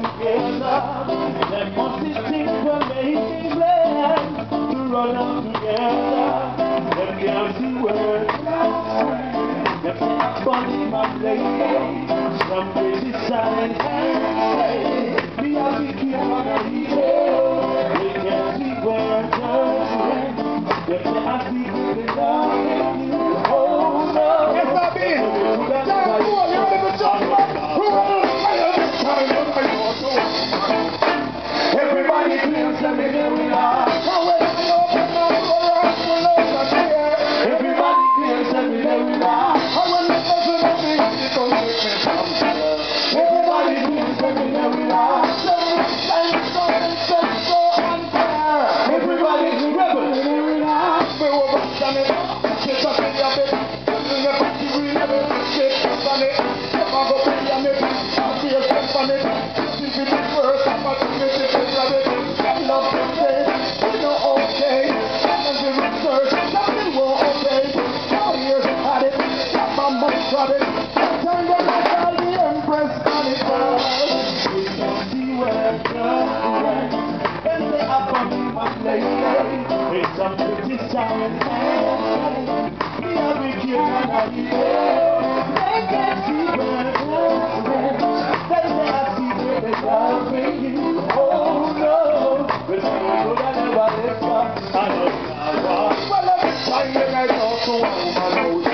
together. There must be things we're making plans to run up together. Them girls who work them body my lady. Some crazy silent hands me a big kid on a hill. They can't see where I'm going. Them say I see the love in you. Oh no. SOBS. Everybody feels something that we are. Everybody feels something that we are. Everybody feels something that we are. Everybody's a rebel. It's some pretty silent hands. Me a big kid and I be there. They can't see where it's going. They say I see where they love me. Oh no, but you know that never let go. I know now. Well, every time you get out to one, I know.